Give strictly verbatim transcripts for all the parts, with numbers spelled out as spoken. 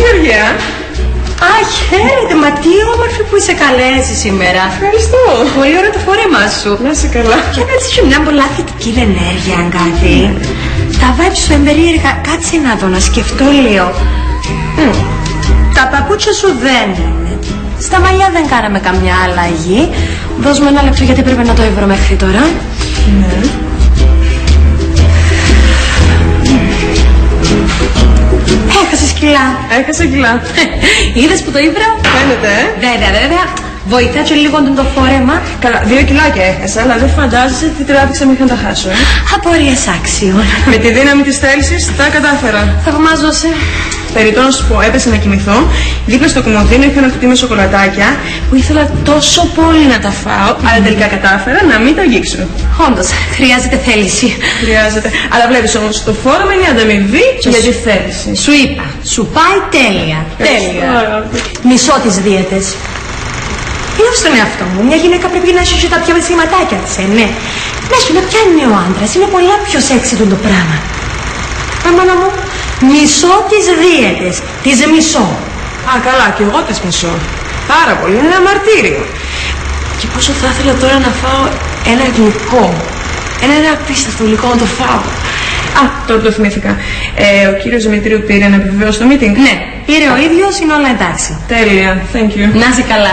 Γεωργία. Α, χαίρετε, μα τι όμορφη που είσαι καλέσει σήμερα. Ευχαριστώ. Πολύ ωραίο το φόρεμά σου. Να είσαι καλά. Και να έχει μια πολλά θετική ενέργεια, αν κάτι. Τα vibes σου εμπερίεργα. Κάτσε να δω, να σκεφτώ λίγο. Mm. Τα παπούτσια σου δεν είναι. Στα μαλλιά δεν κάναμε καμιά αλλαγή. Δώσ' μου ένα λεπτό γιατί πρέπει να το βρω μέχρι τώρα. Ναι. Έχασες κιλά. Έχασα κιλά. Είδες που το ήβρα. Φαίνεται, ε. Βέβαια, βέβαια. Βοηθά και λίγο το φόρεμα. Καλά, δύο κιλάκια έχασα, αλλά δεν φαντάζεσαι τι τράβηξα μέχρι να τα χάσω, ε. Απορίες άξιων. Με τη δύναμη της θέλησης τα κατάφερα. Θαυμάζωσε. Περιττό να σου πω, έπεσα να κοιμηθώ. Δίπλα στο κομμωδίνο είχα ένα κουτί με σοκολατάκια που ήθελα τόσο πολύ να τα φάω, mm. αλλά τελικά κατάφερα να μην τα αγγίξω. Όντως, χρειάζεται θέληση. Χρειάζεται. Αλλά βλέπεις όμως, το φόρεμα είναι ανταμοιβή για τη θέληση. Σου είπα, σου πάει τέλεια. Τέλεια. Μισώ τις δίαιτες. Λέω στον εαυτό μου, μια γυναίκα πρέπει να έχει και τα πιο σηματάκια της, ε, ναι. Να σου να πιάνει ο άντρας, είναι πολλά πιο σεξι το πράγμα. Αμάνα μου, μισώ τις δίαιτες, τις μισώ. Α, καλά, και εγώ τις μισώ. Πάρα πολύ, είναι ένα μαρτύριο. Και πόσο θα ήθελα τώρα να φάω ένα γλυκό. Ένα, ένα απίστευτο γλυκό να το φάω. Α, τώρα το θυμήθηκα. Ε, ο κύριος Δημητρίου πήρε να επιβεβαιώσει το meeting. Ναι, πήρε ο ίδιος, είναι όλα εντάξει. Τέλεια, thank you. Να είσαι καλά.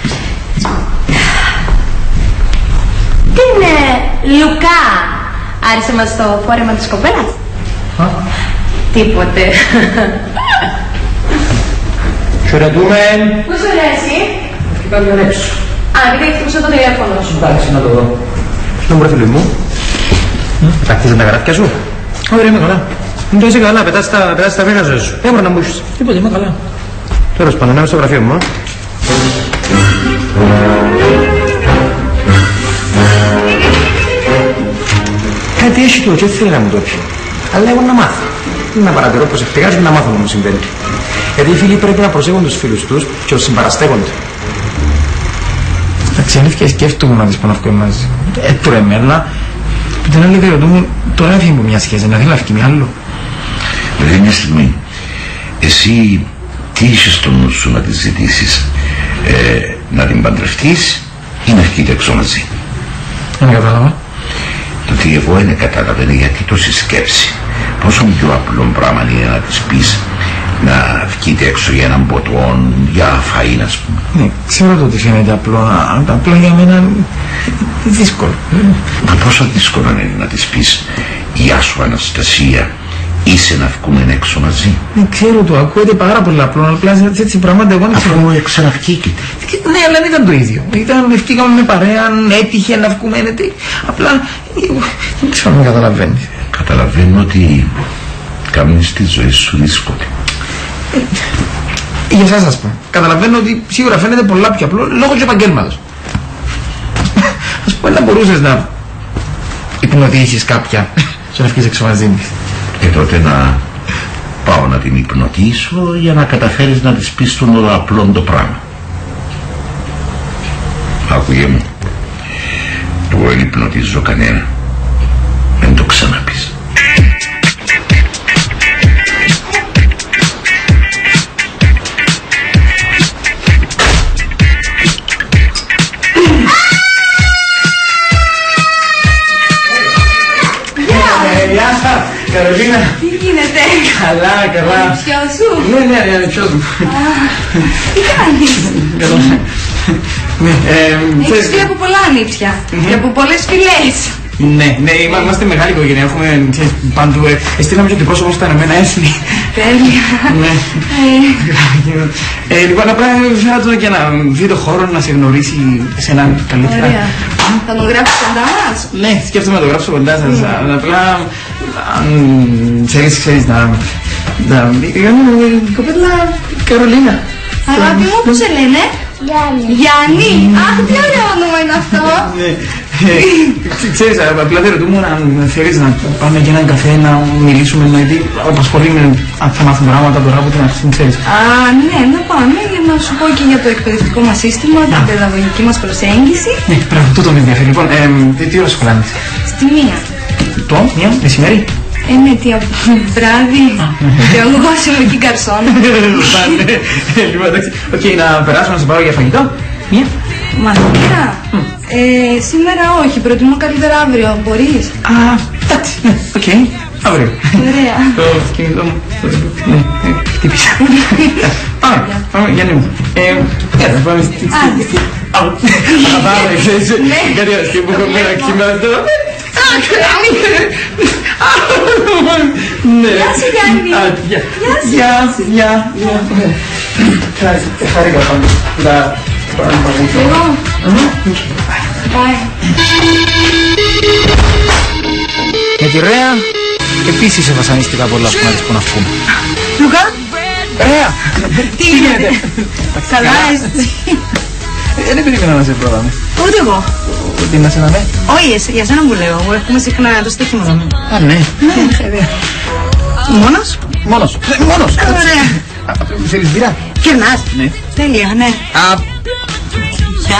Τι είναι, Λουκά, άρεσε μας το φόρεμα της κοπέλας? Α? Τίποτε. Χαιρετούμε. Πού σου αρέσει? Και κάποιον έξω. Α, επειδή έχει χτυπήσει το τηλέφωνο σου. Εντάξει, να το δω. Ποιο μου ρε φίλοι μου. Τακτίζουν τα γραφιά σου. Ωραία, είμαι καλά. Μην το είσαι καλά, πετάς τα, πετάς τα βίνα σου. Δεν μπορεί να μου έχεις. Τίποτε, είμαι καλά. Τέλος πάντων, να είμαι στο γραφείο μου, α. Κάτι έχει το και θέλει να μου το πει. Αλλά εγώ να μάθω. Να παρατηρώ προσεκτικά και να μάθω να μου συμβαίνει. Γιατί οι φίλοι πρέπει να προσέχουν τους φίλους τους και τους συμπαραστέκονται. Εντάξει, αλήθεια σκέφτομαι να δεις πάνω αυτό μαζί. Ε, τώρα εμένα, που την άλλη διότι μου, τώρα έφυγε από μια σχέση, να θέλει να φύγει με άλλο. Δηλαδή μια στιγμή, εσύ τι είσαι στο νου σου να τη ζητήσεις, ε, να την παντρευτείς ή να βγείτε έξω μαζί? Δεν κατάλαβα. Το τι εγώ είναι κατάλαβαινε γιατί τόση σκέψη. Πόσο πιο απλό πράγμα είναι να της πεις να βγείτε έξω για έναν ποτό, για φαΐ, ας πούμε. Ναι, ξέρω το ότι φαίνεται απλό, απλό για μένα είναι δύσκολο. Μα πόσο δύσκολο είναι να της πεις «Γεια σου Αναστασία, είσαι να βγούμε έξω μαζί». Ναι, ξέρω το, ακούγεται πάρα πολύ απλό, αλλά απλά έτσι πράγματα εγώ δεν ξέρω. Αφού ξαναβγήκετε. Ναι, αλλά δεν ήταν το ίδιο. Ήταν, ευκήκαμε με παρέα, έτυχε να βγούμε, ναι, απλά δεν ξέρω αν καταλαβαίνεις. Καταλαβαίνω ότι κάνεις τη ζωή σου δύσκολη. Ε, για εσάς ας πούμε. Καταλαβαίνω ότι σίγουρα φαίνεται πολλά πιο απλό λόγω του επαγγέλματος. Ας πούμε να μπορούσες να υπνοτήσεις κάποια και να βγεις έξω μαζί της. Και τότε να πάω να την υπνοτήσω για να καταφέρεις να της πεις τον απλό το πράγμα. Άκουγε μου, εγώ δεν υπνοτίζω κανένα. Δεν το ξαναπείς. Γεια σας, Καρολίνα. Τι γίνεται? Καλά, καλά. Ποιο σου? Ναι, ναι, ναι, ποιος μου. Τι κάνεις? Καλά. Έχεις πει από πολλά ανήψια και από πολλές φυλές. Ναι, ναι, είμαστε μεγάλη οικογένεια, έχουμε παντού, ε, στείλαμε και το πρόσωπο στα Ηνωμένα Έθνη. Τέλεια. Ναι. Ε, λοιπόν, απλά θέλω τώρα και να δει το χώρο, να σε γνωρίσει σε έναν καλύτερα. Ωραία. Θα το γράψεις κοντά μας? Ναι, σκέφτομαι να το γράψω κοντά σας, απλά, αν ξέρεις, ξέρεις, να... να... η κοπέλα Καρολίνα. Αγάπη μου, πώς σε λένε? Γιάννη. Γιάννη. Αχ, τι ωραίο όνομα είναι αυτό. Ξέρεις, απλά δεν ρωτούμε αν θέλεις να πάμε για έναν καφέ να μιλήσουμε, γιατί απασχολεί με αν θα μάθουν πράγματα τώρα από την αρχή, ξέρεις. Α, ναι, να πάμε για να σου πω και για το εκπαιδευτικό μας σύστημα, την παιδαγωγική μας προσέγγιση. Ναι, πράγμα, τούτο με ενδιαφέρει. Λοιπόν, τι ώρα σχολάνεις? Στη μία. Το, μία, μεσημέρι. Ε, ναι, τι βράδυ. Και εγώ είμαι και γκαρσόν. Λοιπόν, εντάξει. Οκ, να περάσουμε να σε πάρω για φαγητό. Μία. Μαθήρα. Ε, σήμερα όχι, προτιμώ καλύτερα αύριο. Μπορείς? Α, εντάξει, ναι, οκ. Αύριο. Ωραία. Το κινητό μου. Ναι, χτύπησα. Πάμε, πάμε, Γιάννη μου. Έλα, πάμε στη... Αγαπάμε, ξέρεις, κάτι αστείο που έχω μένα κοιμάται. Γεια σου, Γιάννη. Γεια σου, γεια. Χάρηκα πάνω. Εγώ. Bye. Με τη Ρέα επίσης βασανίστηκα πολλά που μ' να βγούμε. Λουκά, Ρέα! τι γίνεται? Καλά είσαι? Δεν περίμενα να σε πρόλαβε. Ούτε εγώ. Τι να σε να ναι? Όχι, εσύ, για σένα που λέω. Εγώ έχουμε συχνά το στοίχημα εδώ. Α, ναι. Ναι. Μόνος? Μόνος. Μόνος. Ωραία. Θέλεις μπύρα? Κερνάς? Ναι. Τέλεια, ναι. Α, Γεια.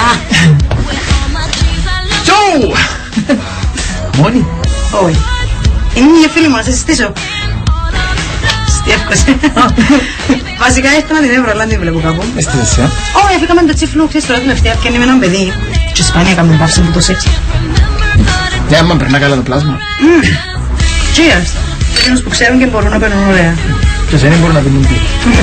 τσου! Μόνη? Όχι. Είναι μια φίλη μου, να σε συστήσω. Στιεύκωσε. Βασικά ήρθα να την έβρω, αλλά δεν την βλέπω κάπου. Εστίζεσαι, ε? Όχι, έφυγαμε με το τσιφλού, ξέρεις τώρα τελευταία και είναι με έναν παιδί. Και σπάνια κάνουμε παύση που το σεξ. Ναι, άμα περνά καλά το πλάσμα. Cheers. Εκείνους που ξέρουν και μπορούν να παίρνουν ωραία. Ποιος δεν μπορεί να πίνουν τι.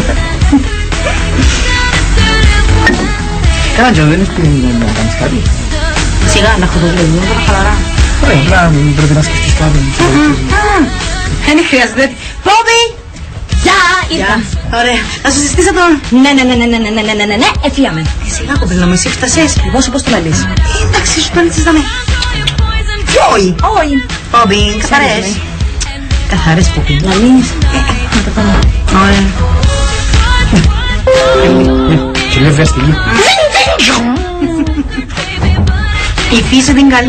Κάνα Τζο, δεν είναι να κάνεις κάτι? Σιγά, να έχω το λίγο, τώρα χαλαρά. Ωραία, απλά πρέπει να σκεφτείς κάτι. Δεν χρειάζεται. Πόμπι! Γεια, ήρθα. Ωραία. Να σου συστήσω τον... Ναι, ναι, ναι, ναι, ναι, ναι, ναι, ναι, ναι, ναι, εφίαμε. Σιγά κοπέλα μου, εσύ φτασες. Εγώ σου πώς το λαλείς. Εντάξει, σου παίρνεις δάμε. Όχι. Όχι. Πόμπι, καθαρές. Καθαρές, Πόμπι. Λαλείς. Να το κάνω. Ωραία. Και λέω βιαστική. Η φύση την καλή.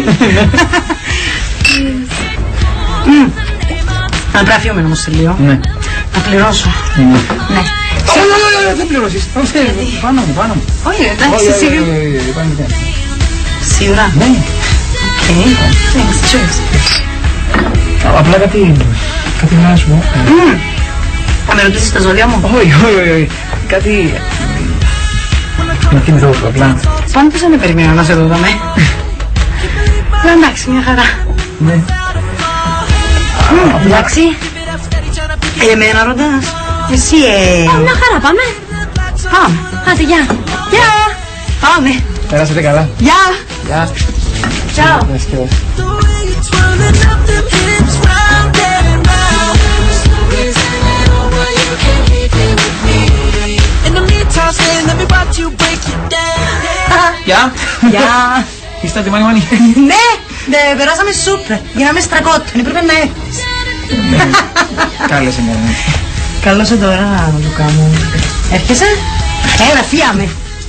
Να πράφει όμως σε λίγο. Ναι. Να πληρώσω. Ναι. Ναι. Όχι, δεν πληρώσεις. Πάνω μου, πάνω μου. Όχι, εντάξει, σίγουρα. Σίγουρα. Ναι. Οκ. Thanks, cheers. Απλά κάτι... κάτι να σου πω. Θα με ρωτήσεις τα ζώδια μου. Όχι, όχι, όχι. Κάτι... να θυμηθώ απλά. Πάνω πώς δεν περιμένω να σε δω δάμε. Εντάξει, μια χαρά. Ναι. Εντάξει. Ε, εμένα ρωτάς. Εσύ, ε... Μια χαρά, πάμε. Πάμε. Άντε, γεια. Γεια. Πάμε. Περάσατε καλά. Γεια. Γεια. Ciao. Γεια. Γεια. Είστε έτοιμοι, Μάνι? Ναι, ναι, περάσαμε σούπερ. Γίναμε στρακότ. Πρέπει να έρθεις. Κάλεσε μια. Καλώς σε τώρα, Λουκά μου. Έρχεσαι? Έλα, φύαμε.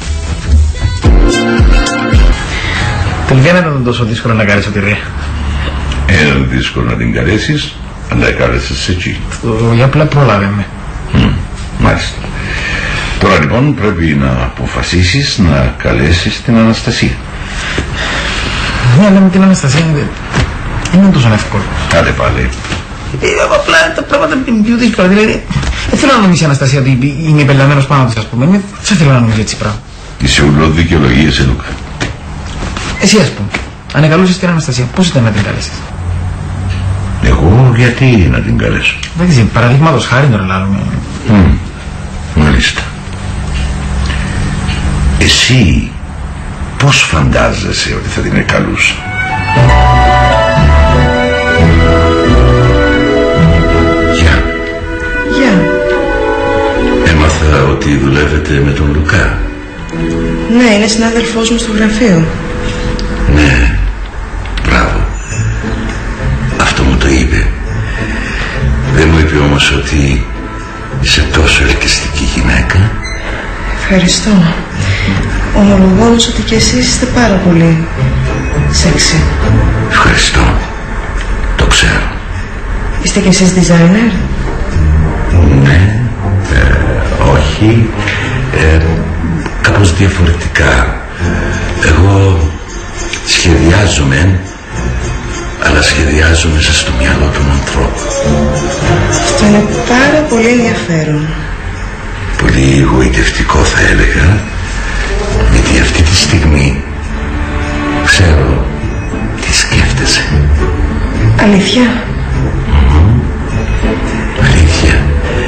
Τελικά δεν ήταν τόσο δύσκολο να κάνεις τη Ρέα. Είναι δύσκολο να την καλέσεις, αλλά κάλεσες εκεί. Για απλά πρόλαβε με. Mm, μάλιστα. Τώρα λοιπόν πρέπει να αποφασίσεις να καλέσεις την Αναστασία. Ναι, αλλά με την Αναστασία δεν είναι τόσο εύκολο. Άντε πάλι. Ε, απλά τα πράγματα είναι πιο δύσκολα. Δηλαδή, δεν θέλω να νομίζει η Αναστασία ότι είμαι πελαμένος πάνω της, ας πούμε. Δεν θέλω να νομίζει έτσι πράγμα. Είσαι ουλό δικαιολογίες, Λούκα. Εσύ, ας πούμε, αν εγκαλούσες την Αναστασία, πώς ήταν να την καλέσεις? Εγώ γιατί να την καλέσω? Δεν ξέρω, παραδείγματος χάρη τώρα λάλλουμε. Mm, μάλιστα. Εσύ πώς φαντάζεσαι ότι θα την εκαλούσα? Γεια. Γεια. Έμαθα ότι δουλεύετε με τον Λουκά. Ναι, είναι συνάδελφός μου στο γραφείο. Ναι, μπράβο. Αυτό μου το είπε. Δεν μου είπε όμως ότι είσαι τόσο ελκυστική γυναίκα. Ευχαριστώ. Ομολογώ όμως ότι και εσείς είστε πάρα πολύ σεξι. Ευχαριστώ. Το ξέρω. Είστε και εσείς designer? Ναι, ε, όχι, ε, κάπως διαφορετικά. Εγώ σχεδιάζομαι, αλλά σχεδιάζω μέσα στο μυαλό των ανθρώπων. Αυτό είναι πάρα πολύ ενδιαφέρον. Πολύ εγωιτευτικό θα έλεγα, γιατί αυτή τη στιγμή ξέρω τι σκέφτεσαι. Αλήθεια? Mm-hmm. Αλήθεια.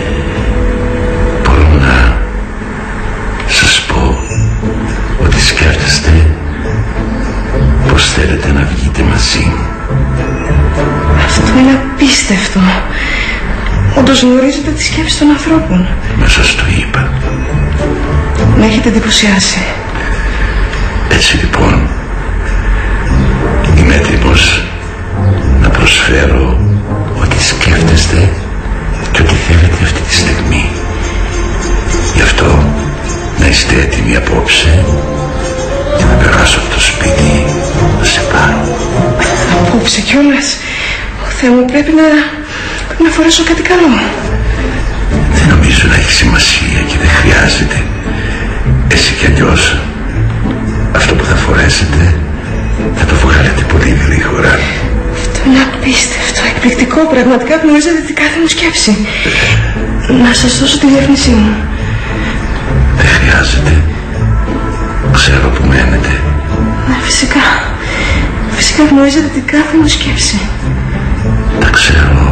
Μπορώ να σας πω ότι σκέφτεστε πως θέλετε να βγείτε μαζί. Αυτό είναι απίστευτο. Όντως γνωρίζετε τη σκέψη των ανθρώπων. Μα σας το είπα. Με έχετε εντυπωσιάσει. Έτσι λοιπόν, είμαι έτοιμος να προσφέρω ό,τι σκέφτεστε και ό,τι θέλετε αυτή τη στιγμή. Γι' αυτό να είστε έτοιμοι απόψε και να περάσω από το σπίτι να σε πάρω. Απόψε κιόλας? Ο Θεέ μου, πρέπει να, πρέπει να φορέσω κάτι καλό. Δεν νομίζω να έχει σημασία και δεν χρειάζεται. Έτσι κι αλλιώς αυτό που θα φορέσετε θα το βγάλετε πολύ γρήγορα. Αυτό είναι απίστευτο, εκπληκτικό. Πραγματικά γνωρίζετε την κάθε μου σκέψη. Να σας δώσω τη διεύθυνσή μου. Δεν χρειάζεται. Ξέρω που μένετε. Ναι, φυσικά. Φυσικά γνωρίζετε την κάθε μου σκέψη. Τα ξέρω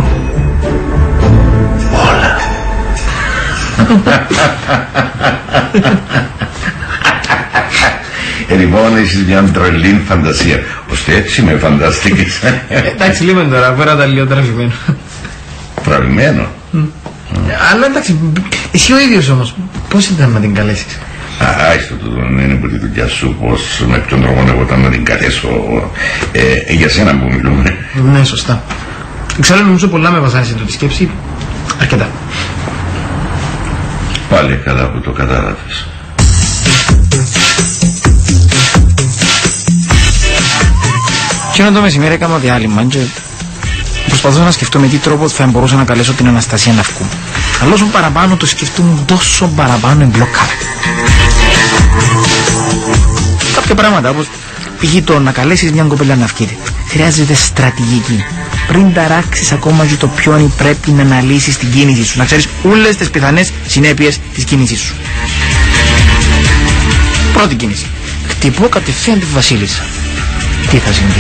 όλα. Ε, λοιπόν, έχεις μια τρελή φαντασία. Ώστε έτσι με φανταστήκες. Εντάξει, λίγο τώρα, πέρα τα λίγο τραβημένο. Τραβημένο. Αλλά εντάξει, εσύ ο ίδιος όμως, πώς ήταν να την καλέσεις? Α, άιστο το δεν είναι που τη δουλειά σου, πως με ποιον τρόπο εγώ ήταν να την καλέσω. Ε, για σένα που μιλούμε. Ναι, σωστά. Εξάλλου νομίζω πολλά με βασάνισε τη σκέψη. Αρκετά. Πάλι καλά που το κατάλαβες. Εκείνο το μεσημέρι έκανα διάλειμμα και προσπαθώ να σκεφτώ με τι τρόπο θα μπορούσα να καλέσω την Αναστασία να βγούμε. Αλλά όσο παραπάνω το σκεφτούν, τόσο παραπάνω εμπλοκάρεται. Κάποια πράγματα όπως π.χ. το να καλέσεις μια κοπέλα να βγείτε χρειάζεται στρατηγική. Πριν ταράξεις ακόμα και το ποιον πρέπει να αναλύσεις την κίνηση σου, να ξέρεις όλες τις πιθανές συνέπειες της κίνησής σου. Πρώτη κίνηση. Χτυπώ κατευθείαν τη Βασίλισσα. Τι θα συμβεί?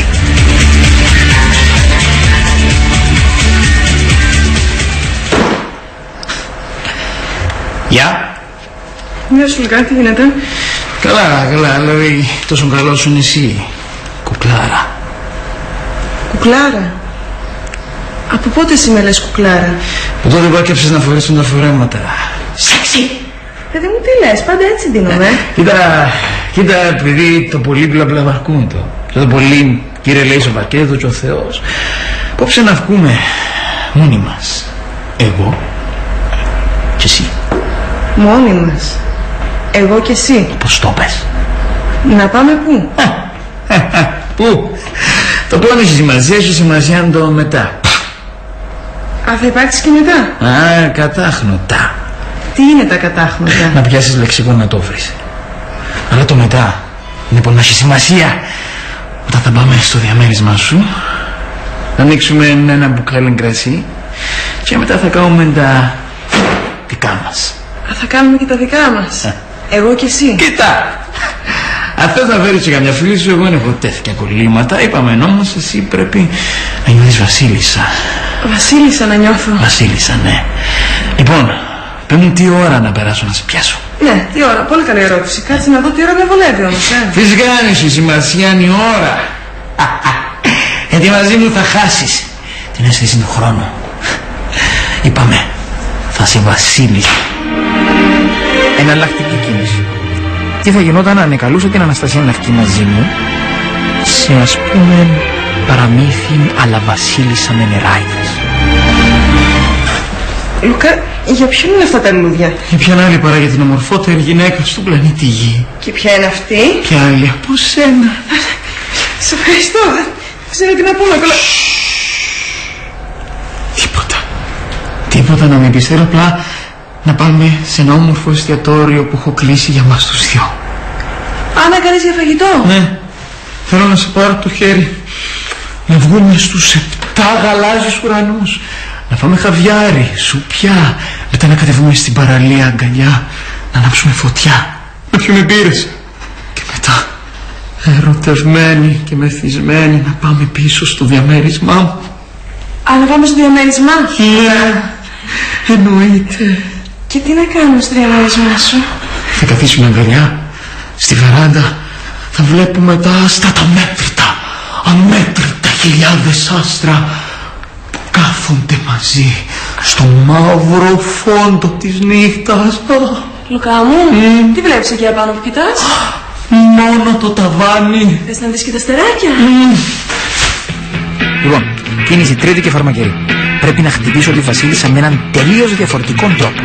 Γεια. Γεια σου, Λουκά, τι γίνεται? Καλά, καλά, δηλαδή τόσο καλός σου είναι εσύ, κουκλάρα. Κουκλάρα? Από πότε εσύ με λες κουκλάρα? Από τότε που έκαψες να φορέσουν τα φορέματα. Σεξι! Παιδί μου, τι λες, πάντα έτσι δίνομαι. Κοίτα, κοίτα, επειδή το πολύ πλαπλαβαρκούν το. Και το πολύ, κύριε λέει στο παρκέδο και ο Θεός. Απόψε να βγούμε μόνοι μας. Εγώ και εσύ. Μόνοι μας? Εγώ και εσύ? Πώς το πες? Να πάμε πού? Πού? Το πρώτο έχει σημασία, έχει σημασία το μετά. Α, θα υπάρξει και μετά? Α, κατάχνοτα. Τι είναι τα κατάχνοτα? Να πιάσεις λεξικό να το βρεις. Αλλά το μετά είναι που να έχει σημασία. Όταν θα πάμε στο διαμέρισμα σου, θα ανοίξουμε ένα μπουκάλι κρασί και μετά θα κάνουμε τα δικά μας. Α, θα κάνουμε και τα δικά μας? Εγώ και εσύ? Κοίτα! Αν θες να φέρεις και καμιά φίλη σου, εγώ δεν έχω τέτοια κολλήματα. Είπαμε όμως εσύ πρέπει να νιώθεις Βασίλισσα. Βασίλισσα να νιώθω? Βασίλισσα, ναι. Λοιπόν, πες μου τι ώρα να περάσω να σε πιάσω. Ναι, τι ώρα, πολύ καλή ερώτηση. Κάτσε να δω τι ώρα με βολεύει όμως, ε. Φυσικά αν έχει σημασία είναι η ώρα. Γιατί μαζί μου θα χάσεις την αίσθηση του χρόνου. Είπαμε, θα σε Βασίλισσα. Εναλλακτική κίνηση. Τι θα γινόταν αν ανεκαλούσα την Αναστασία να βγει μαζί μου σε ας πούμε παραμύθι αλλά Βασίλισσα με νεράιδες. Λουκά, για ποιον είναι αυτά τα λουλούδια? Για ποιον άλλη παρά για την ομορφότερη γυναίκα στον πλανήτη Γη. Και ποια είναι αυτή? Ποια άλλη από σένα. Σε ευχαριστώ, δεν ξέρω τι να πούμε. Τίποτα. Τίποτα να μην πεις, θέλω απλά να πάμε σε ένα όμορφο εστιατόριο που έχω κλείσει για μας τους δυο. Α, να κάνεις για φαγητό? Ναι, θέλω να σε πάρω το χέρι να βγούμε στους επτά γαλάζιους ουρανούς, να φάμε χαβιάρι, σουπιά, μετά να κατεβούμε στην παραλία αγκαλιά, να ανάψουμε φωτιά, να πιούμε μπύρες και μετά ερωτευμένοι και μεθυσμένοι να πάμε πίσω στο διαμέρισμά μου. Α, να πάμε στο διαμέρισμά? Ναι, εννοείται. Και τι να κάνουμε στο διαμέρισμά σου? Θα καθίσουμε αγκαλιά στη βεράντα, θα βλέπουμε τα άστα τα μέτρητα, αμέτρητα χιλιάδες άστρα που κάθονται μαζί στο μαύρο φόντο της νύχτας. Λουκά μου, mm. τι βλέπεις εκεί απάνω που κοιτάς? Μόνο το ταβάνι. Θες να δεις και τα στεράκια? Mm. Λοιπόν, κίνηση τρίτη και φαρμακερή. Πρέπει να χτυπήσω τη Βασίλισσα με έναν τελείως διαφορετικό τρόπο.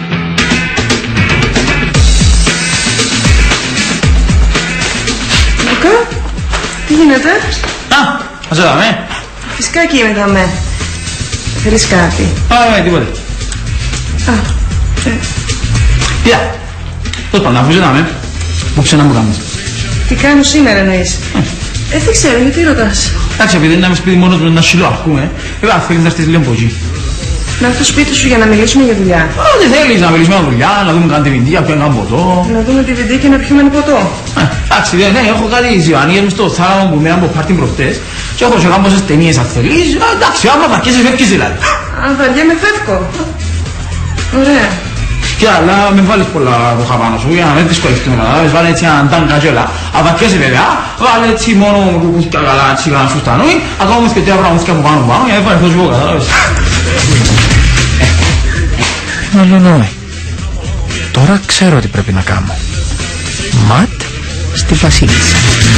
Λουκά, τι γίνεται? Α, ας έδαμε. Φυσικά και είμαι δαμέ. Θέλεις κάτι? Α, ναι, τίποτε. Α, ε. Πια, πώς πάμε, αφού ζητάμε. Μου ξένα μου κάνεις. Τι κάνω σήμερα εννοείς? Ε, δεν ξέρω, γιατί ρωτάς? Εντάξει, επειδή είναι να είμαι σπίτι μόνος με ένα σιλό αρκούμε, εγώ αν θέλεις να στείλεις λίγο από εκεί. Να έρθω σπίτι σου για να μιλήσουμε για δουλειά. Α, δεν θέλεις να μιλήσουμε για δουλειά, να δούμε καν τη βι ντι, να πιούμε ένα ποτό. Να δούμε τη βι ντι και να πιούμε ένα ποτό. Εντάξει, ναι, έχω κάτι ζιβανίες μες στο θάλαμο που μέναν από πάρτι προχτές και έχω σε κάμποσες ταινίες αν θέλεις. Εντάξει, άμα βαρκέσαι φεύγεις δηλαδή. Αν βαριέμαι φεύγω. Ωραία. Και αλλά με βάλεις πολλά ρούχα πάνω σου για να μην δυσκολευτούμε κατάλαβες, βάλε έτσι έναν τάνκα κιόλα. Αν βαρκέσαι βέβαια, βάλε έτσι μόνο ρούχουσκια καλά έτσι για να σου στανούει, ακόμα όμως και τρία πραγματικά από πάνω πάνω για να βαρεθώ σου κατάλαβες. Μαλωνόι. Τώρα ξέρω τι πρέπει να κάνω. Ματ στη Βασίλισσα.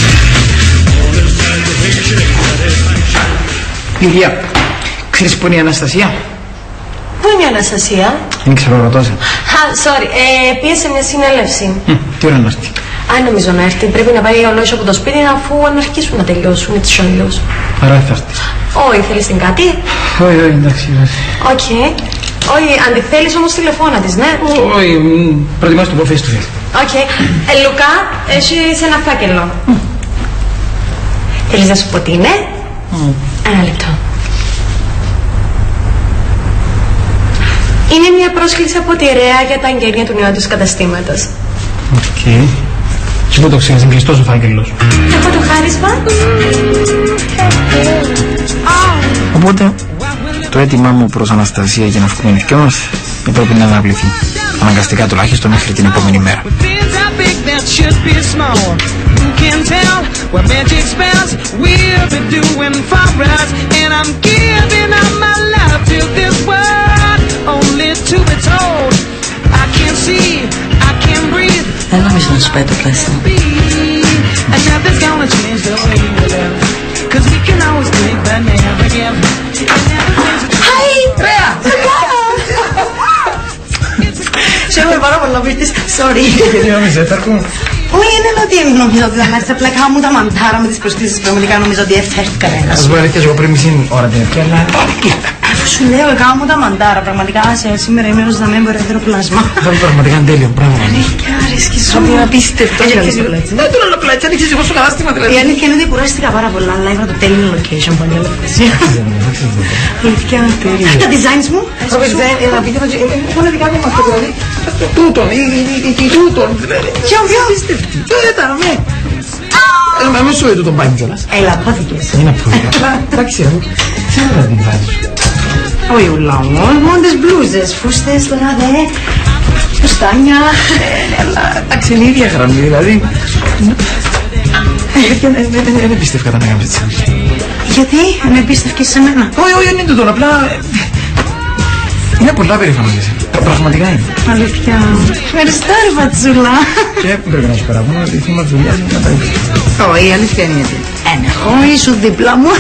Γιουλία, ξέρεις που είναι η Αναστασία? Πού είναι η Αναστασία? Δεν ξέρω, ρωτώ σε. Α, sorry, ε, πήγε σε μια συνέλευση. Mm, τι ώρα να έρθει? Α, νομίζω να έρθει. Πρέπει να πάει ολόις από το σπίτι αφού αν αρχίσουν να τελειώσουν έτσι σιόλους. Άρα θα έρθει. Όχι, θέλεις την κάτι? Όχι, όχι, εντάξει. Οκ. Όχι, αν τη θέλεις όμως τηλεφώνα της, ναι. Όχι, προτιμάς το προφές του. Οκ. Ε, Λουκά, εσύ σε ένα φάκελο. Θέλεις να σου πω τι είναι? Ένα λεπτό. Είναι μια πρόσκληση από τη ΡΕΑ για τα εγγένεια του νέου της καταστήματος. Οκ. Και πού το ξέρεις, είναι κλειστός ο φάκελος? Έχω το χάρισμα. Οπότε, το αίτημά μου προς Αναστασία για να βγούμε νηφκιός πρέπει να αναβληθεί. Αναγκαστικά τουλάχιστον μέχρι την επόμενη μέρα. Δεν νομίζω να σου πάει το πλάσιο. Hi! Ρέα! Χαίρομαι πάρα πολύ να πείτε, sorry. Γιατί νόμιζε, θα έρχομαι. Όχι, δεν είναι ότι νομίζω ότι θα με έρθει, απλά κάμου τα μαντάρα με τις προσκλήσεις, πραγματικά νομίζω ότι έφερε κανένας. Ας πω αλήθεια, εγώ πριν μισή ώρα την ευκαιρία, αλλά σου λέω, κάμου τα μαντάρα, πραγματικά σήμερα είμαι ως να μην μπορεί να πλάσμα. θα είναι πραγματικά τέλειο, πράγμα. Αλήθεια, αρέσκει σου. Είναι απίστευτο. Ναι, το άλλο πλάτσι, αν είχες πόσο κατάστημα δηλαδή. Η αλήθεια είναι ότι κουράστηκα πάρα πολλά, αλλά είχα το τέλειο location που αντιλαμβάνεσαι. Αλήθεια, τέλειο. Τα designs μου. Έχουν δικά μου αυτό δηλαδή. Τούτον, ή τούτον. Ποιο, ποιο. Ποιο ήταν, ναι. Ε, με σου έτω τον πάνι κιόλας. Έλα, πάθηκες. Είναι αποφύγα. Εντάξει, εγώ. Τι ώρα την βάζεις? Όχι ουλά μου, μόνο τις μπλούζες, φούστες, τώρα δε, φουστάνια. Αλλά εντάξει, είναι η ίδια γραμμή, δηλαδή. Δεν εμπίστευκα να κάνεις έτσι. Γιατί, αν εμπίστευκες σε μένα? Όχι, όχι, δεν είναι τούτον, απλά... Είναι πολλά περήφανα για σένα. Πραγματικά είναι. Αλήθεια. Ευχαριστώ ρε πατσούλα. Και πρέπει να σου παραπάνω ότι η θύμα δουλειάς είναι να τα δεις. Όχι, η αλήθεια είναι γιατί. Ένα, εγώ ήσουν δίπλα μου.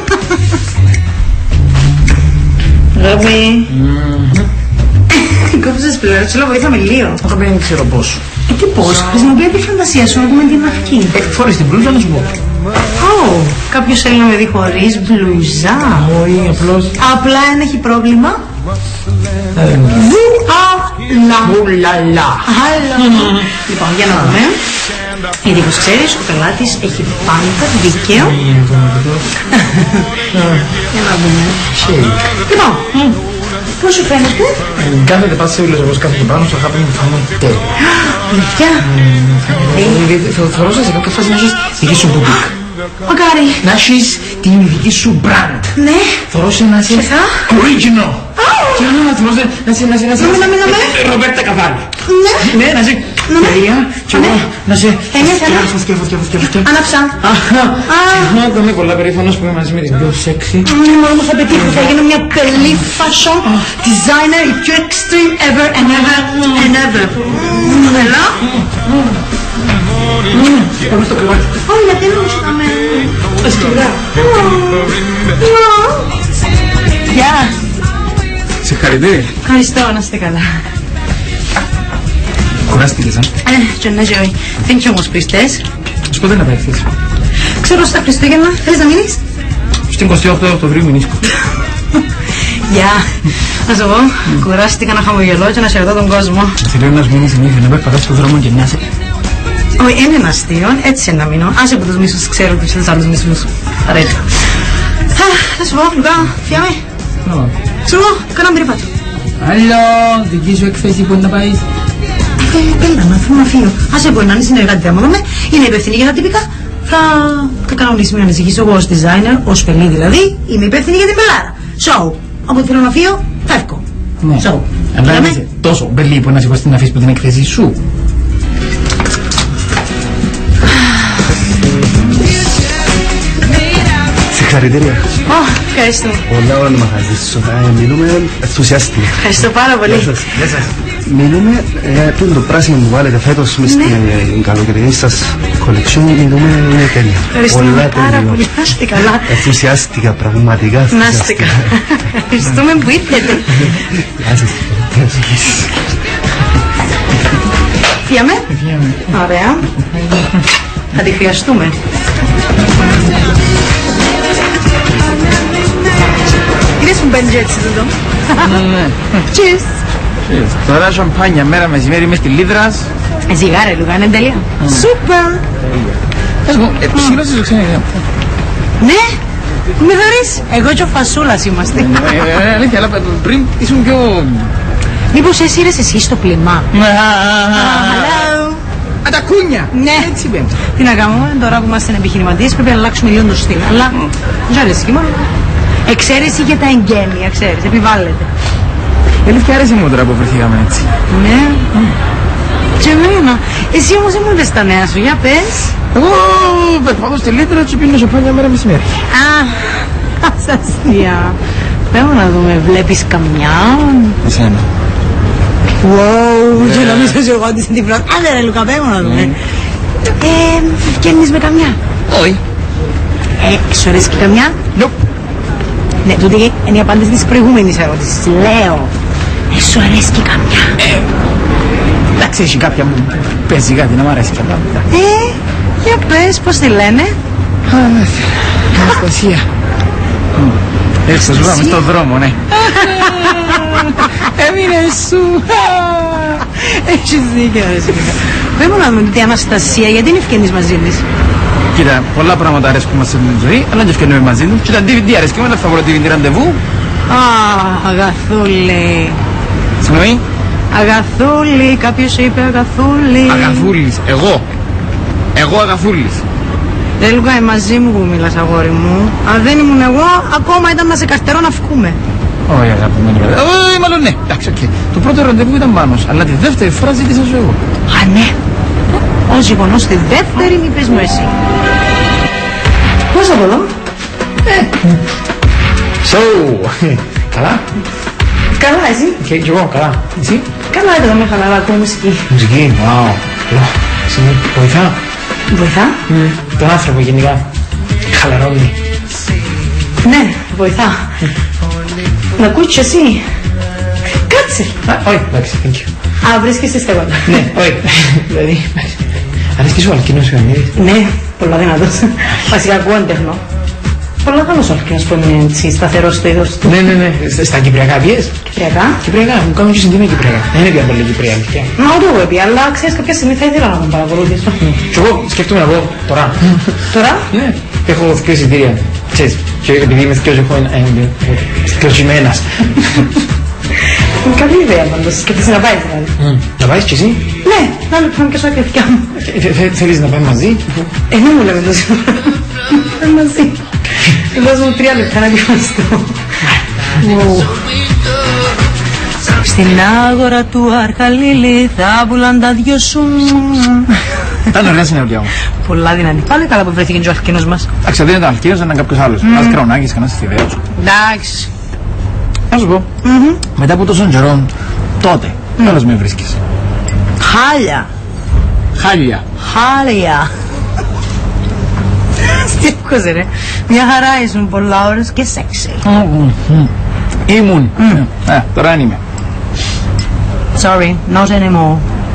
Ρόμπι. Κόψες πλέον, σου λέω βοήθαμε λίγο. Αυτό δεν ξέρω πώς. Ε, τι πώς, χρησιμοποιεί τη φαντασία σου να δούμε την αυκή. Ε, φορείς την μπλούζα να σου πω. Ω, κάποιος θέλει να με δει χωρίς μπλούζα. Όχι, απλώς. Απλά αν έχει πρόβλημα. Βουαλά. Ουλαλά. Λοιπόν, για να δούμε. Γιατί όπως ξέρεις, ο πελάτης έχει πάντα δίκαιο. Για να δούμε. Λοιπόν, πώς σου φαίνεται? Κάθεται πας σε ούλες όπως κάθεται πάνω, στο αγάπη μου θα μου τέλει. Αλήθεια? Θα θεωρούσα σε κάποια φάση να έχεις δική σου μπουμπίκ. Μακάρι. Να έχεις την δική σου brand. Ναι. Θεωρούσα να είσαι Σεφά. original. Και να θεωρούσα να είσαι, να είσαι, να είσαι, Να με, να με. Ρομπέρτα Καβάλη. Ναι. Ναι, να είσαι Τελεία. Και εγώ να είσαι Ενέφερα. φωτιά, φωτιά, φωτιά, φωτιά. Άναψα. Εγώ είμαι πολλά περήφανος που είμαι μαζί με την πιο sexy. Μα όμως θα πετύχω, θα γίνω μια καλή fashion designer, η πιο extreme ever and ever and ever. Έλα. Πάμε στο κρεβάτι. Όχι, γιατί δεν μου σηκάμε. Ασκυλά. Γεια. Συγχαρητήρια. Ευχαριστώ, να είστε καλά. Κουράστηκες, α? Ε, και ναι, ζωή. Δεν είχε όμως πιστές. Σου πότε να τα έρθεις? Ξέρω στα Χριστούγεννα, θέλεις να μείνεις? Στην εικοστή όγδοη Οκτωβρίου μηνίσκω. Γεια. Να σου πω, κουράστηκα να χαμογελώ και να σε ρωτώ τον κόσμο. Θέλω ένας μήνες συνήθεια να περπατάς στον δρόμο και μοιάζει. Όχι, είναι ένα αστείο, έτσι είναι να μείνω. Άσε από τους μίσους, ξέρω τους τους άλλους μίσους. Αρέτω. Να σου πω, Λουκά, φιάμε. Ξέρω, κάνω περίπατο. Άλλο, δική σου έκθεση που είναι να πάει? Πέλα, να θέλω να φύγω. Άσε μπορεί να είναι συνεργάτη μου, είναι υπεύθυνη για τα τυπικά. Θα κανονίσει μην ανησυχήσω εγώ ως designer, ως πελή δηλαδή, είμαι υπεύθυνη για την πελάρα. So, όποτε θέλω να φύγω, φεύγω. Ναι, αλλά δεν είσαι τόσο μπελή που να σηκωθεί να αφήσεις από την έκθεση σου. Συγχαρητήρια. Ω, ευχαριστώ. Πολλά ώρα να μαχαζήσω. Μιλούμε ενθουσιάστηκα. Ευχαριστώ πάρα πολύ. Γεια σας. Μιλούμε για το πράσινο που βάλετε φέτος μες στην καλοκαιρινή σας collection. Μιλούμε είναι τέλεια. Ευχαριστούμε πάρα πολύ. Να είστε καλά. Ενθουσιάστηκα πραγματικά. Να είστε καλά. Ευχαριστούμε που ήρθετε. Γεια σας. Φύγαμε. Ωραία. Θα τη χρειαστούμε. Είδες που μπαίνεις έτσι εδώ? Ναι. Cheers. Τώρα σαμπάνια μέρα μεσημέρι μες στη Λίδρας. Ζυγάρε, Λουκά, είναι τέλεια. Σούπερ. Ας μου, ψήλωσες το ξένα ιδέα. Ναι, με δωρείς. Εγώ και ο Φασούλας είμαστε. Αλήθεια, αλλά πριν ήσουν πιο... Μήπως έσυρες εσύ στο πλημά? Hello. Α, τα κούνια! Ναι. Έτσι πέμπτω. Τι να κάνουμε, τώρα που είμαστε επιχειρηματίες πρέπει να αλλάξουμε λίγο το στυλ. Αλλά δεν αρέσει και μόνο. Εξαίρεση για τα εγγένεια, ξέρεις, επιβάλλεται. Η αλήθεια άρεσε μου τώρα που βρεθήκαμε έτσι. Ναι. Και εμένα. Εσύ όμως δεν μου είπες τα νέα σου, για πες. Εγώ περπατώ στη Λίτρα και πίνω σαμπάνια μέρα μεσημέρι. Α, αστεία. Πρέπει να δούμε, βλέπεις καμιά? Εσένα. Wow, και νομίζω ότι εγώ της την πρώτη. Άντε ρε Λουκά, πρέπει να δούμε. Ε, βγαίνεις με καμιά? Όχι. Ε, σου αρέσει και καμιά? Nope. Ναι, τούτη είναι η απάντηση της προηγούμενης ερώτησης. Λέω, ε, σου αρέσει και καμιά? Εντάξει, έχει κάποια μου παίζει κάτι να μ' αρέσει καλά. Ε, για πες, πώς τη λένε? Αναστασία. Έτσι, θα μες στον δρόμο, ναι. Έμεινε σου. Έχεις δίκιο, ρε Σιλικά. Πρέπει να δούμε την Αναστασία, γιατί είναι ευκαινής μαζί της? Κοίτα, πολλά πράγματα αρέσκουν μας στην ζωή, αλλά και ευκαινούμε μαζί του. Κοίτα, ντι βι ντι αρέσκει με, θα βρω ντι βι ντι ραντεβού. Α, αγαθούλη. Συγγνώμη. Αγαθούλη, κάποιος είπε αγαθούλη. Αγαθούλης, εγώ. Εγώ αγαθούλης. Ρε Λουκά, ε, μαζί μου που μιλάς, αγόρι μου. Αν δεν ήμουν εγώ, ακόμα ήταν να σε καρτερώ να βγούμε. Όχι, αγαπημένη παιδιά. Όχι, μάλλον ναι. Εντάξει, οκ. Το πρώτο ραντεβού ήταν Μάνος, αλλά τη δεύτερη φορά ζήτησα σου εγώ. Α, ναι. Ως γεγονός, τη δεύτερη μη πες μου εσύ. Πώς από εδώ? So, καλά. Καλά, εσύ? Και κι εγώ, καλά. Εσύ? Καλά, εδώ με χαλαρά, ακούω μουσική. Μουσική, wow. Εσύ βοηθά. Βοηθά? Τον άνθρωπο γενικά. Χαλαρώνει. Ναι, βοηθά. Να ακούεις κι εσύ. Κάτσε. Όχι, εντάξει, thank you. Α, βρίσκεσαι στεγόνα. Ναι, όχι. Δηλαδή, αρέσκει σου αλκίνος ο Ιωαννίδης. Ναι, πολλά δυνατός. Βασικά ακούω τεχνό. πολλά καλός ο Αλκίνος που έμεινε έτσι σταθερός στο είδος του. Ναι, ναι, ναι. Στα κυπριακά πιες. Κυπριακά. Κυπριακά, μου κάνουν και συντήμα κυπριακά. Δεν είναι πια πολύ κυπριακά. Μα ούτε εγώ έπια, αλλά ξέρεις κάποια στιγμή θα ήθελα να τον παρακολουθήσω. Και εγώ σκέφτομαι να πω τώρα. Τώρα? Ναι, έχω δύο εισιτήρια. Ξέρεις, και επειδή είμαι θκυος έχω θκυοσημένας. Καλή ιδέα πάντως, σκέφτεσαι να πάεις δηλαδή. Να πάεις κι εσύ? Ναι, να λεπτάμε και σου ακριτικά μου. Θέλεις να πάμε μαζί? Ε, δεν μου λέμε τόσο. Πάμε μαζί. Δώσ' μου τρία λεπτά να ετοιμαστώ. Στην άγορα του Αρχαλίλη θα πουλάν τα δυο σου. Ήταν ωραία συνεργεία μου. Πολλά δυνατή. Πάλι καλά που βρέθηκε και ο Αλκίνος μας. Εντάξει, δεν ήταν Αλκίνος, ήταν κάποιος άλλος. Ένας Κραουνάκης, κανένας Φιδέος. Εντάξει. Να σου πω, μετά από τόσον καιρό, τότε, τέλος με βρίσκεις. Χάλια. Χάλια. Χάλια. Τι ακούσε ρε. Μια χαρά ήσουν πολλά ώρες και σεξι. Ήμουν. Ε, τώρα δεν είμαι. Sorry, not anymore.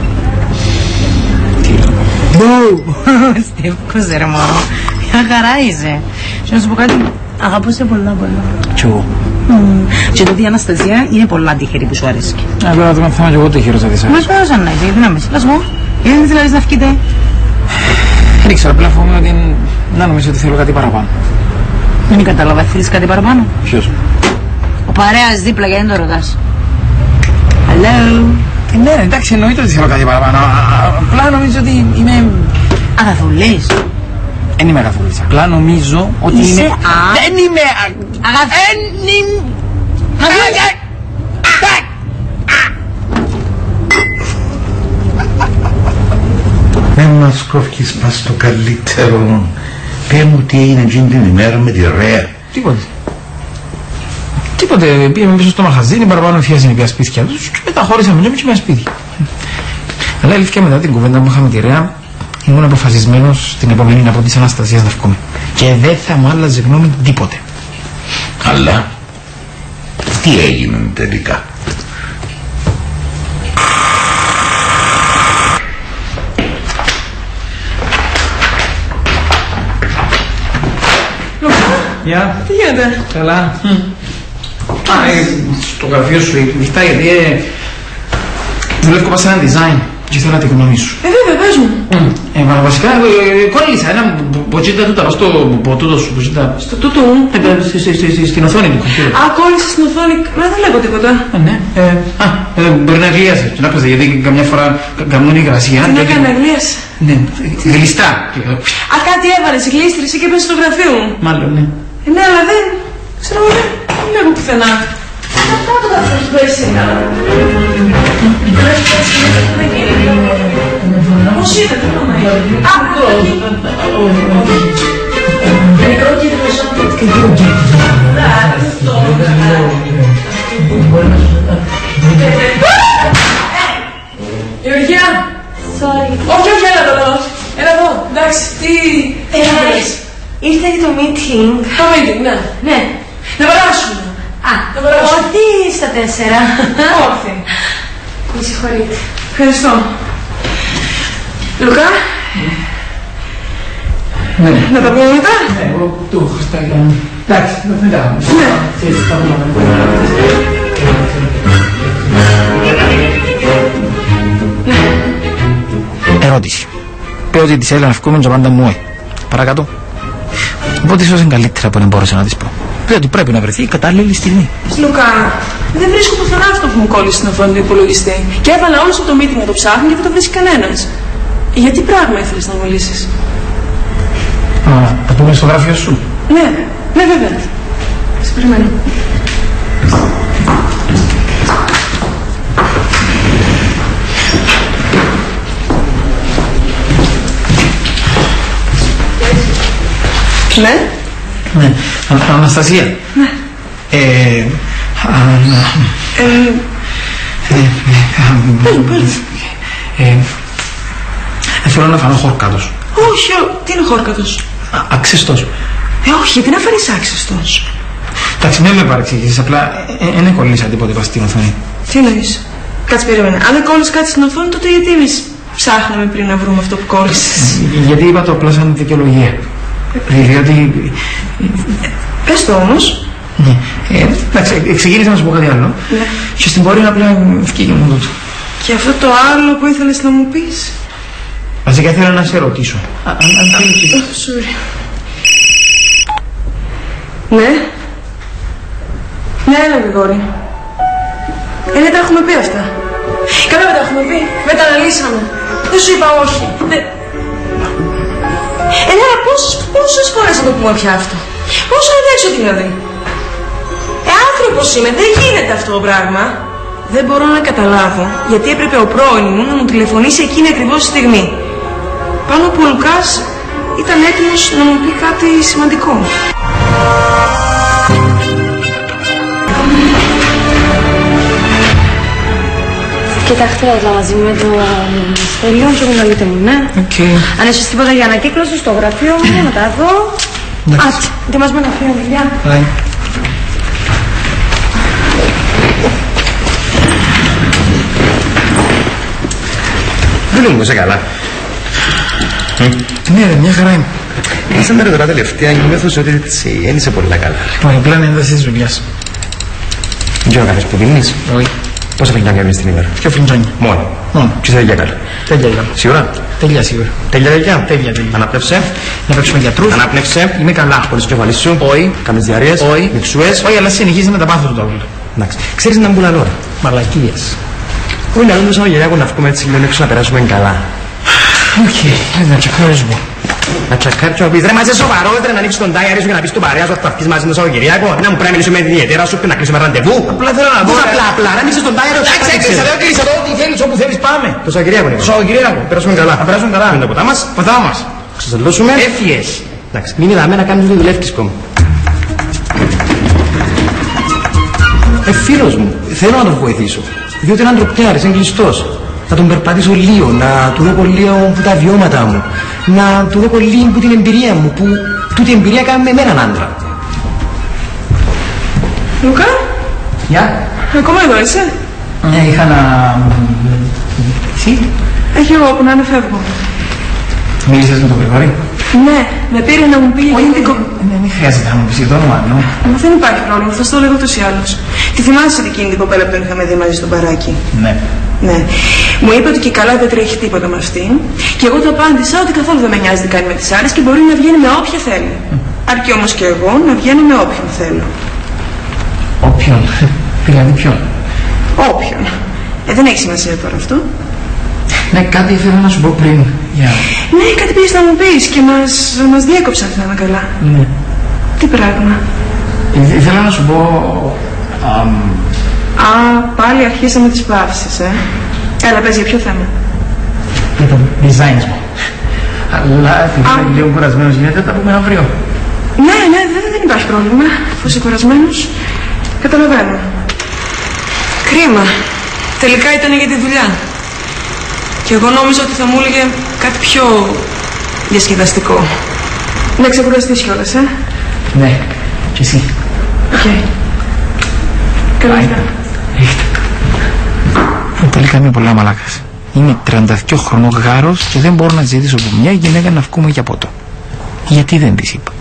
Μπου. Στeve, ακούσε ρε μωρό. Μια χαρά είσαι. Και να σου πω κάτι, αγαπώ σε πολλά πολλά. Κι εγώ. Και τότε η Αναστασία είναι πολλά τυχερή που σου αρέσει. Ε, τώρα το μαθαίνω κι εγώ τυχερός να της αρέσει. Μας πέρασαν να είσαι, γιατί να με σύλλας μου. Γιατί δεν θέλεις να φκείτε. Δεν ήξερα, απλά φοβούμαι ότι να νομίζω ότι θέλω κάτι παραπάνω. Δεν κατάλαβα, θέλεις κάτι παραπάνω. Ποιος? Ο παρέας δίπλα, γιατί δεν το ρωτάς. Hello. Ε, ναι, εντάξει, εννοείται ότι θέλω κάτι παραπάνω. Απλά νομίζω ότι είμαι... Αγαθουλής. Δεν είμαι αγαθουλής. Απλά νομίζω ότι Είσαι είμαι... α... Δεν είμαι... Αγαθ... Δεν είμαι... Δεν μας κόφκεις πας στο καλύτερο. Πες μου τι έγινε εκείνη την ημέρα με τη Ρέα. Τίποτε. Τίποτε. Πήγαμε πίσω στο μαχαζίνι, παραπάνω φιάζανε πια σπίτια τους και μετά χωρίσαμε και με σπίτι. Αλλά αλήθεια μετά την κουβέντα που είχαμε τη Ρέα, ήμουν αποφασισμένος την επομένη να πω της Αναστασίας να βγούμε. Και δεν θα μου άλλαζε γνώμη τίποτε. Αλλά τι έγινε τελικά? Γεια. Τι γίνεται? Καλά. Α, στο γραφείο σου νυχτά γιατί δουλεύω πάνω σε ένα design και θέλω να τη γνώμη σου. Ε, βέβαια, πες μου. Ε, μα βασικά κόλλησα ένα ποτσίτα τούτα στο τούτο σου, ποτσίτα. Στο τούτο μου. Στην οθόνη του. Α, κόλλησες στην οθόνη. Μα δεν λέγω τίποτα. Ναι. Α, μπορεί να γλίασε. Να πες, γιατί καμιά φορά καμνούν υγρασία. Τι να κάνει, αγλίασε. Ναι, γλιστά. Α, κάτι έβαλες, γλίστρησε και έπαιζε στο γραφείο μου. Μάλλον, ναι. Ε, ναι, αλλά δεν. Ξέρω εγώ, δεν λέγω πουθενά. Κάτω θα σας πέσει σήμερα. Πώς είναι το όνομα? Α, μικρό κύριο Μεσόπιτ. Γεωργία! Sorry. Όχι, όχι, έλα εδώ. Έλα εδώ, εντάξει, τι... Ήρθε το meeting. Το meeting, ναι. Ναι. Να περάσουμε. Α, Να περάσουμε. ότι στα τέσσερα. Όχι. Με συγχωρείτε. Ευχαριστώ. Λουκά. Ναι. Να τα πούμε μετά. Ναι, εγώ του έχω στα έκανα. Εντάξει, μετά. Ναι. Ερώτηση. Πες ότι της έλεγα να βγούμε και πάντα μου ε. Παρακάτω. Οπότε ίσως είναι καλύτερα που δεν μπόρεσα να της πω. Διότι πρέπει να βρεθεί η κατάλληλη στιγμή. Λουκά, δεν βρίσκω πουθενά αυτό που μου κόλλησε στην οθόνη του υπολογιστή. Και έβαλα όλο το meeting να το ψάχνει και δεν το βρίσκει κανένας. Για τι πράγμα ήθελες να μιλήσεις? Α, θα πούμε στο γραφείο σου. Ναι, ναι, βέβαια. Σε περιμένω. Ναι. Ναι. Α, Αναστασία. Ναι. Ε... Ε, Πες μου, πες μου. Θέλω να φανώ χορκάτος. όχι, ό, τι είναι χόρκατος? Αξιστός. Ε, όχι, γιατί να φανείς άξιστος? Εντάξει, μην με παρεξηγήσεις, απλά δεν κολλήσα τίποτε πας στην οθόνη. Τι εννοείς? Κάτσε, περίμενε. Αν δεν κόλλησε κάτι στην οθόνη, τότε γιατί εμείς ψάχναμε πριν να βρούμε αυτό που κόλλησες? Γιατί είπα το απλά σαν δικαιολογία. Διότι... Πες το όμως. Ναι. Ε, εντάξει, ξεκίνησα να σου πω κάτι άλλο. Ναι. Και στην πορεία απλά βγήκε μου τούτο. Και αυτό το άλλο που ήθελες να μου πεις? Βασικά ήθελα να σε ρωτήσω. Αν θέλεις... Sorry. Ναι. Ναι, ναι, Γρηγόρη. Ε, ναι, τα έχουμε πει αυτά. Καλά, δεν τα έχουμε πει. Δεν τα αναλύσαμε. Δεν σου είπα όχι. Δεν... Ε, ναι, πόσες, πόσες φορές θα το πούμε πια αυτό? Πόσο αδέξω δηλαδή. Ε, άνθρωπος είμαι. Δεν γίνεται αυτό το πράγμα. Δεν μπορώ να καταλάβω γιατί έπρεπε ο πρώην μου να μου τηλεφωνήσει εκείνη ακριβώς τη στιγμή. Πάνω που ο Λουκάς ήταν έτοιμος να μου πει κάτι σημαντικό. Κοιτάξτε όλα μαζί με το Στέλιο και τον καλύτερο μου, ναι. Okay. Αν έχεις τίποτα για ανακύκλωση στο γραφείο μου, να τα δω. Άτσι, ετοιμασμένα φύγω, δουλειά. Bye. Δεν μου είσαι καλά. Ναι ρε, μια χαρά είμαι. Σαν τα τώρα τελευταία νιώθω ότι δεν είσαι πολύ καλά. Λοιπόν, απλά είναι ένταση της δουλειάς. Δεν ξέρω καφές που πίνεις. Όχι. Πόσα φλιντζάνια πίνεις την ημέρα? Ποιο φλιντζάνια? Μόνο. Μόνο. Και σε τέλεια καλά. Τέλεια ήταν. Σίγουρα. Τέλεια σίγουρα. Τέλεια τέλεια. Τέλεια τέλεια. Αναπνεύσε. Να παίξουμε γιατρούς. Αναπνεύσε. Είμαι καλά. Χωρίς κεφαλή σου. Όχι. Κάμεις διαρρείες. Όχι. Μιξούες. Όχι, αλλά συνεχίζει να τα πάθω του τάβλου. Εντάξει. Ξέρεις να μπουλα τώρα. Μαλακίες. Όχι να λέμε το Σαββατοκύριακο να βγούμε έτσι λίγο έξω να περάσουμε καλά. Οκ, να τσακάρουμε. Να τσακάρεις να πεις ρε, μα είσαι σοβαρότερο να ανοίξεις τον τάγιαρι σου και να πεις του παρέα σου ότι θα βγεις μαζί το Σαββατοκύριακο. Να μου πρέπει να μιλήσουμε με την ιδιαίτερα σου και να κλείσουμε ραντεβού. Απλά θέλω να δω. Πώς απλά, απλά, να ανοίξεις τον τάγιαρι σου. Εντάξει, έκλεισα, δεν έκλεισα το. Ό,τι θέλεις, όπου θέλεις πάμε. Το Σαββατοκύριακο είναι. Το Σαββατοκύριακο. Περάσουμε καλά. Να περάσουμε καλά. Με τα ποτά μας. Ποτά μας. Ξεστελώσουμε. Έφυγες. Εντάξει, μην είδαμε να κάνεις ότι δουλεύεις κόμμα. Ε, φίλος μου, θέλω να τον βοηθήσω. Διότι είναι ανθρωπιάρης, είναι κλειστός. Να τον περπατήσω λίγο, να του δω λίγο από τα βιώματα μου. Να του δω λίγο από την εμπειρία μου, που τούτη εμπειρία κάνει με έναν άντρα. Λουκά, Γεια. ακόμα εδώ είσαι? Ναι, είχα να... Εσύ. Έχει εγώ που να είναι φεύγω. Μίλησες με τον Γρηγόρη? Ναι, με πήρε να μου πει για εκείνη την κο... Ναι, δεν χρειάζεται να μου πεις το όνομα, ναι. Μα δεν υπάρχει πρόβλημα, θα στο λέγω ούτως ή άλλως. Τη θυμάσαι την εκείνη την κοπέλα που τον είχαμε δει μαζί στο μπαράκι? Ναι. Ναι. Μου είπε ότι και καλά δεν τρέχει τίποτα με αυτήν. Και εγώ του απάντησα ότι καθόλου δεν με νοιάζει τι κάνει με τις άλλες και μπορεί να βγαίνει με όποια θέλει. Αρκεί όμως και εγώ να βγαίνω με όποιον θέλω. Όποιον. Δηλαδή ποιον? Όποιον. Ε, δεν έχει σημασία τώρα αυτό. Ναι, κάτι ήθελα να σου πω πριν. Για... Ναι, κάτι πήγες να μου πεις και μας, μας διέκοψαν, θα είμαι καλά. Ναι. Τι πράγμα? Ήθ- ήθελα να σου πω... αμ, Α, πάλι αρχίσαμε τις παύσεις, ε. Έλα, πες για ποιο θέμα. για το design μου. Αλλά επειδή Α. είμαι λίγο κουρασμένος γίνεται, θα τα πούμε αύριο. Ναι, ναι, δεν, δεν υπάρχει πρόβλημα. Αφού είσαι κουρασμένος, καταλαβαίνω. Κρίμα. Τελικά ήταν για τη δουλειά. Και εγώ νόμιζα ότι θα μου έλεγε κάτι πιο διασκεδαστικό. Να ξεκουραστείς κιόλας, ε. Ναι, και εσύ. Οκ. Καλή νύχτα. Τελικά είμαι πολλά μαλάκας. Είμαι τριάντα δύο χρονών γάρος και δεν μπορώ να ζητήσω από μια γυναίκα να βγούμε για ποτό. Γιατί δεν της είπα.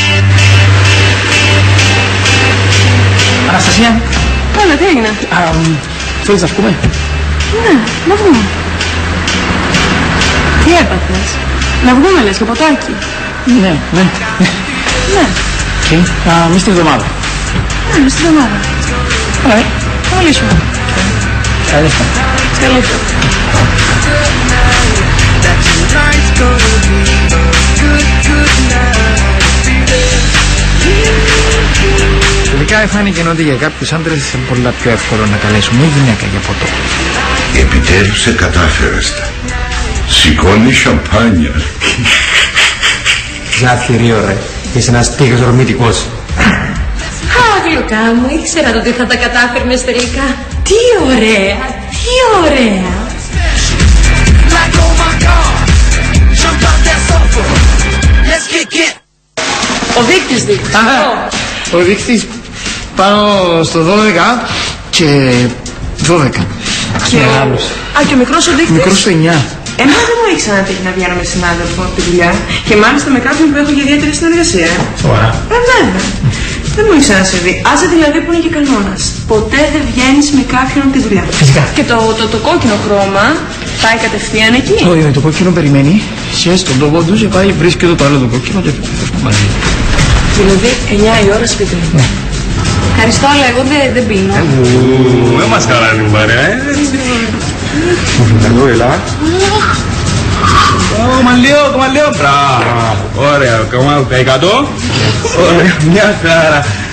Αναστασία. Καλά, τι έγινε? Α, μ, θέλεις να βγούμε? Ναι, να βγούμε. Τι έπαθες? Να βγούμε λες, για ποτάκι. Ναι, ναι. Ναι, Και, α, μες την εβδομάδα. ναι, μες την εβδομάδα. Ωραία. Θα μιλήσουμε. Καλή νύχτα. Καλή νύχτα. Τελικά φάνηκε ότι για κάποιους άντρες είναι πολλά πιο εύκολο να καλέσουν μια γυναίκα για ποτό. Επιτέλους σε κατάφερες τα. Σηκώνει σαμπάνια. Για θηρίο ρε, είσαι ένας τίγρης ορμητικός. Αχ, Λουκά μου, ήξερα ότι θα τα κατάφερνες τελικά. Τι ωραία, τι ωραία. Ο δείκτης δείκτης. Α, ο δείκτης πάνω στο δώδεκα και δώδεκα. Και ο... άλλος. Α, και ο μικρός ο δείκτης. Μικρός στο εννιά. Εμένα δεν μου έχει ξανατύχει να βγαίνω με συνάδελφο από τη δουλειά και μάλιστα με κάποιον που έχω για ιδιαίτερη συνεργασία. Σοβαρά. Ε, βέβαια. Δεν μου έχει ξανασυμβεί. Άσε δηλαδή που είναι και κανόνας. Ποτέ δεν βγαίνεις με κάποιον από τη δουλειά. Φυσικά. Και το, το, το κόκκινο χρώμα πάει κατευθείαν εκεί. Όχι, το κόκκινο περιμένει, σε στον τόπο του και πάει, βρίσκεται το άλλο το κόκκινο και φεύγουν μαζί. Δηλαδή εννιά η ώρα σπίτι μου. Ναι. Ευχαριστώ, αλλά εγώ δεν, δεν πίνω. Δεν μας χαλάνε την παρέα, ε. Καλό, ελά. Κομμαλιό, κομμαλιό. Μπράβο. Ωραία, κομμαλιό. εκατό. Ωραία, μια χαρά.